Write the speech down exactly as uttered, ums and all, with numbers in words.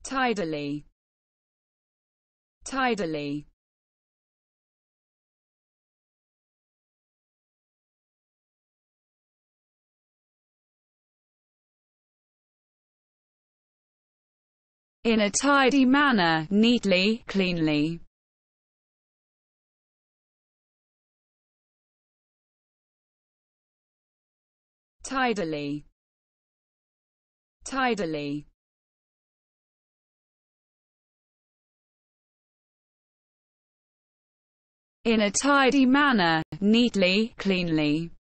Tidily. Tidily. In a tidy manner, neatly, cleanly. Tidily. Tidily. In a tidy manner, neatly, cleanly.